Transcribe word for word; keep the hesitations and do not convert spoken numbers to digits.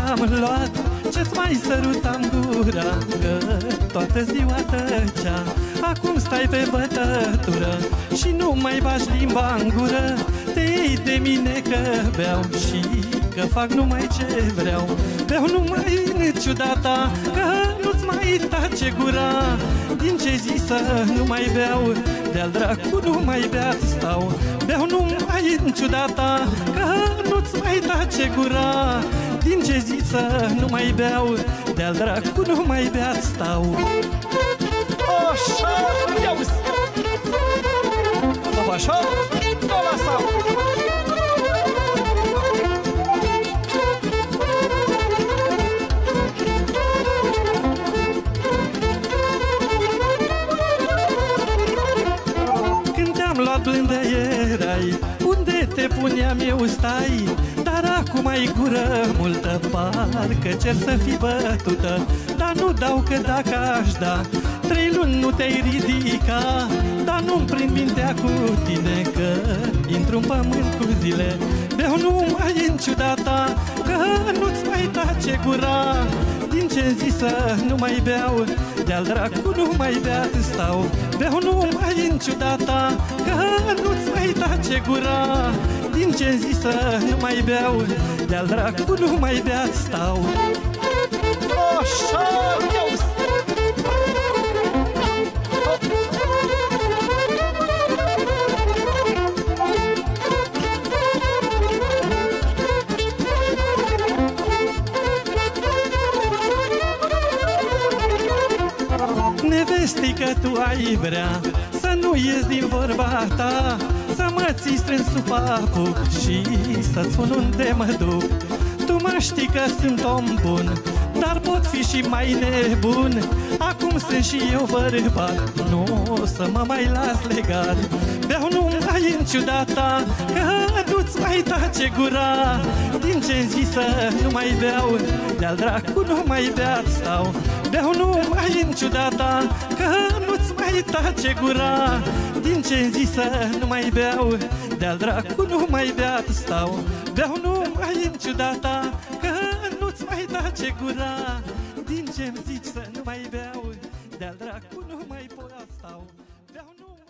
te-am luat, ce-ți mai sărutam gura, că toată ziua tăcea. Acum stai pe bătătură și nu mai bagi limba în gură. Te iei de mine că beau și că fac numai ce vreau. Beau numai în ciudata, că nu-ți mai tace gura. Din ce zi să nu mai beau, de-al dracu nu mai beat stau. Beau numai în ciudata, că nu-ți mai tace gura. Din ce zi să nu mai beau, de-al dracu nu mai beat stau. Așa, iauzi! Dă așa, dă lasă! Când te-am luat blândă erai, unde te puneam eu stai. Dar acum ai gură multă, parcă cer să fii bătută. Dar nu dau că dacă aș da, trei luni nu te-ai ridica. Dar nu-mi prind mintea cu tine, că intru în pământ cu zile. Beau numai în ciudata, că nu-ți mai tace gura. Din ce zi să nu mai beau, de-al dracu nu mai beat stau. Beau numai în ciudata, că nu-ți mai tace gura. Din ce zi să nu mai beau, de-al dracu nu mai beat stau. Așa, iauzi! Nevestică, tu ai vrea să nu ies din vorba ta, să mă ții strâns sub papuc și să-ți spun unde mă duc. Tu mă știi că sunt om bun, dar pot fi și mai nebun. Acum sunt și eu bărbat, nu o să mă mai las legat. Beau numai în ciudata, că nu-ți mai tace gura. Din ce zi să nu mai beau, de-al dracu nu mai beat stau. Beau numai în ciudata, că nu-ți mai tace gura. Din ce zi să nu mai beau, de-al dracu nu mai beat stau. Beau numai în ciudata, că nu-ți mai tace gura. Din ce-mi zici să nu mai beau, de-al dracu nu mai pot stau. Beau numai